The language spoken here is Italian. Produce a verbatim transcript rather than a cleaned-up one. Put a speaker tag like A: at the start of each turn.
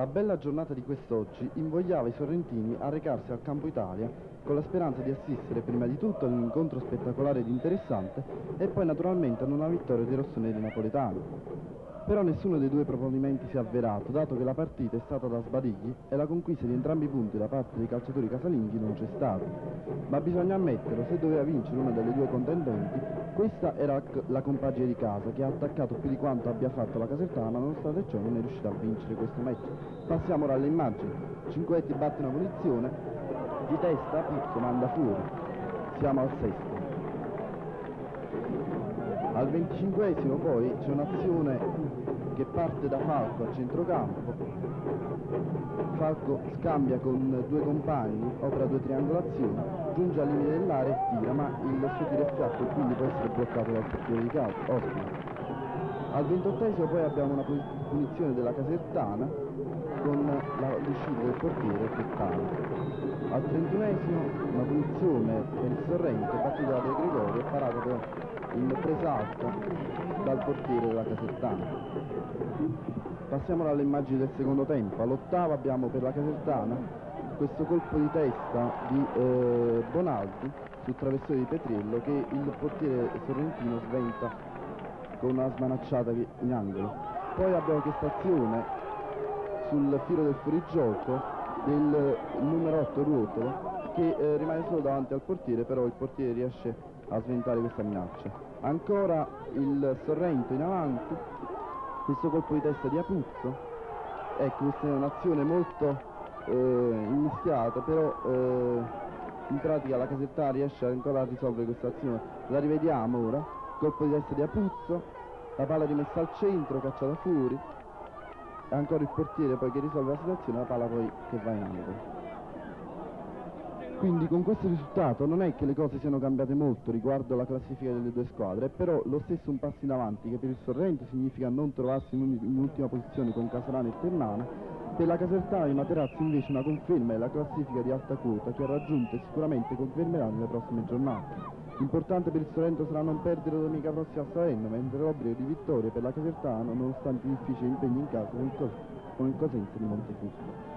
A: La bella giornata di quest'oggi invogliava i sorrentini a recarsi al Campo Italia con la speranza di assistere prima di tutto ad un incontro spettacolare ed interessante e poi naturalmente ad una vittoria dei rossoneri napoletani. Però nessuno dei due proponimenti si è avverato, dato che la partita è stata da sbadigli e la conquista di entrambi i punti da parte dei calciatori casalinghi non c'è stata. Ma bisogna ammetterlo, se doveva vincere una delle due contendenti, questa era la compagine di casa, che ha attaccato più di quanto abbia fatto la Casertana, ma nonostante ciò non è riuscita a vincere questo match. Passiamo ora alle immagini. Cinquetti batte una punizione, di testa Puzzo manda fuori. Siamo al sesto. Al venticinquesimo poi c'è un'azione che parte da Falco a centrocampo. Falco scambia con due compagni, opera due triangolazioni, giunge al limite dell'area e tira, ma il suo tiro è fiacco e quindi può essere bloccato dal portiere di casa, Ospina. Al ventottesimo poi abbiamo una punizione della Casertana con l'uscita del portiere Pettano. Al trentunesimo una punizione per il Sorrento, battuta da De Gregorio e parata per in presa alta dal portiere della Casertana. Passiamo alle immagini del secondo tempo. All'ottava abbiamo per la Casertana questo colpo di testa di eh, Bonaldi sul traversone di Petriello che il portiere sorrentino sventa con una smanacciata in angolo. Poi abbiamo questa azione sul filo del fuorigioco del numero otto Ruotolo che eh, rimane solo davanti al portiere, però il portiere riesce a sventare questa minaccia. Ancora il Sorrento in avanti, questo colpo di testa di Apuzzo. Ecco, questa è un'azione molto eh, immischiata, però eh, in pratica la Casertana riesce ancora a risolvere questa azione. La rivediamo ora, colpo di testa di Apuzzo, la palla rimessa al centro, cacciata fuori, e ancora il portiere poi che risolve la situazione, la palla poi che va in angolo. Quindi con questo risultato non è che le cose siano cambiate molto riguardo alla classifica delle due squadre, però lo stesso un passo in avanti che per il Sorrento significa non trovarsi in, in ultima posizione con Casolano e Ternana, per la Casertana di Materazzi invece una conferma della classifica di alta quota che ha raggiunto e sicuramente confermerà nelle prossime giornate. L'importante per il Sorrento sarà non perdere domenica prossima a Salerno, mentre l'obbligo di vittoria per la Casertana nonostante i difficili impegni in casa con il, con il Cosenza di Montefusto.